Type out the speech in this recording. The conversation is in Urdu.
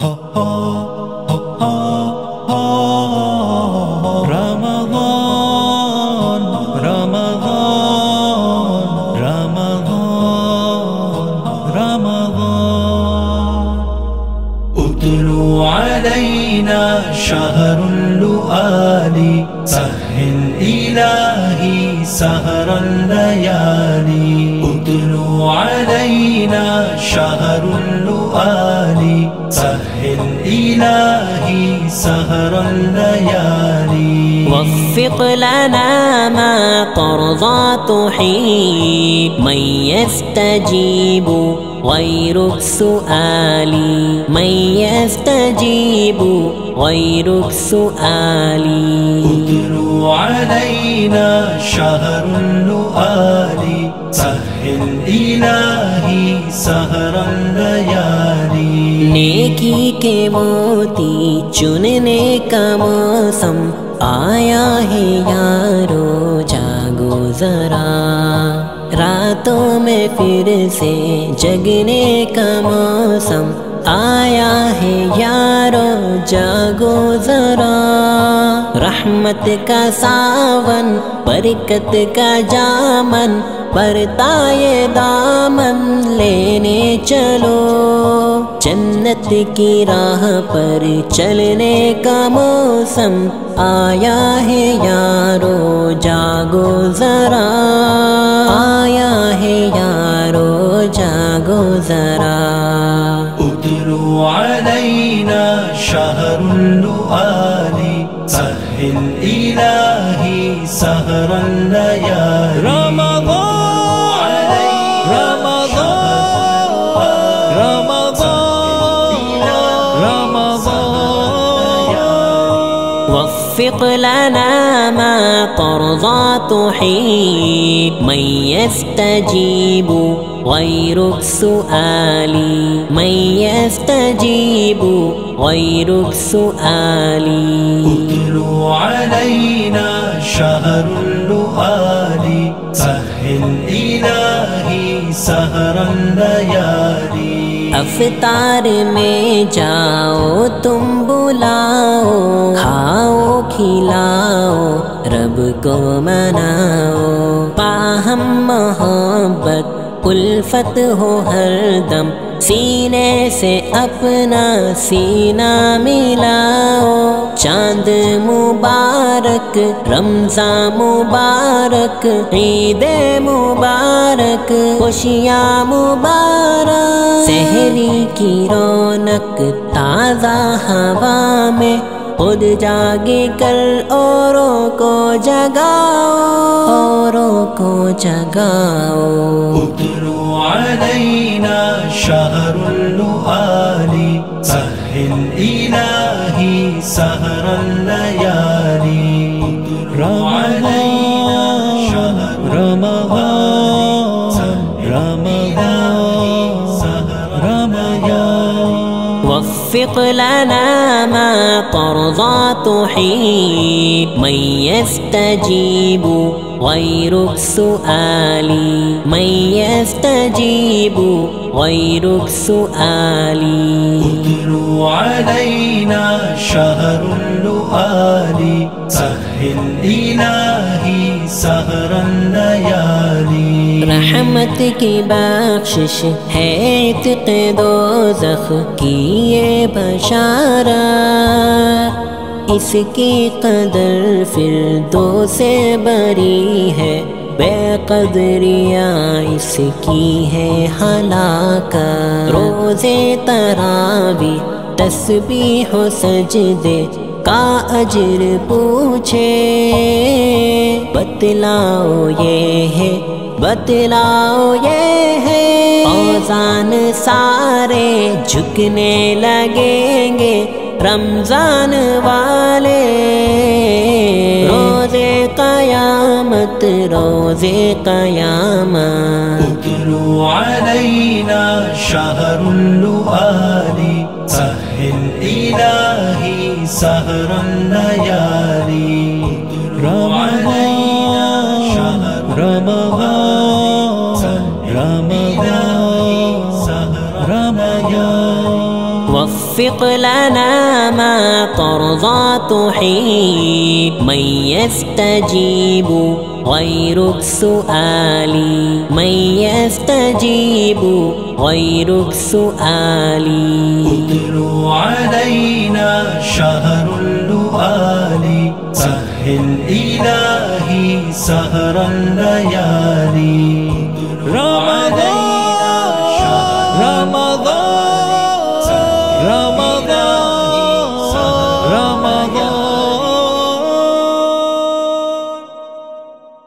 Ramadan, Ramadan, Ramadan, Ramadan. UTLU علينا شهر الليالي سهل إلهي سهر الليالي. UTLU علينا شهر الليالي سهل إلهي سهر الليالي. وفق لنا ما ترضى تحيب من يستجيب غيرك سؤالي من يستجيب غيرك سؤالي. UTLU علينا شهر الليالي سهل إلهي سهر الليالي. नेकी के मोती चुनने का मौसम आया है यारो जागो जरा. रातों में फिर से जगने का मौसम आया है यारो जागो जरा. रहमत का सावन बरकत का जामन बरताए दामन लेने चलो. जन्नत की राह पर चलने का मौसम आया है यारो जागो जरा. आया है यारो जागो जरा. UTLU علينا شهر الليالي سهل إلهي سهر الليالي. رمضان وفق لنا ما ترضى تحيب من يستجيب غيرك سؤالي من يستجيب غيرك سؤالي. UTLU علينا شهر الليالي سهل إلهي سهر الليالي. अफ्तार में जाओ तुम बुलाओ खाओ खिलाओ रब को मनाओ. बाहम मोहब्बत उल्फत हो हरदम सीने से अपना सीना मिलाओ. चांद मुबारक रमजान मुबारक ईद मुबारक खुशियाँ मुबारक. सहरी की रौनक ताज़ा हवा में खुद जागे कर औरों को जगाओ औरों को जगाओ. UTLU علينا شهر الليالي سهل إلهي سهر الليالي. رمضان رمضان رمضان رمضان. وفق لنا ما ترضى تحيب من يستجيب غيرك سؤالي من يستجيب غيرك سؤالي. UTLU علينا شهر الليالي سهل إلهي سهر الليالي. रहमत की बख्शिश है इत्क़ दोज़ख की ये बशारत. इसकी कदर फिर दो से बरी है बेक़दरिया इसकी है हलाकत. रोज़े तरावी तस्बीह हो सजदे का अजर पूछे. बतलाओ ये है बतलाओ ये है. औज़ान सारे झुकने लगेंगे रमजान वाले. रोज़े क़यामत रोज़े क़यामत. UTLU علينا شهر الليالي سهل إلهي سهر الليالي. رمضان رمضان رمضان. وفق لنا ما ترضى تحيب من يستجيب غيرك سؤالي من يستجيب غيرك سؤالي اتلو علينا شهر الليالي سهل إلهي سهر الليالي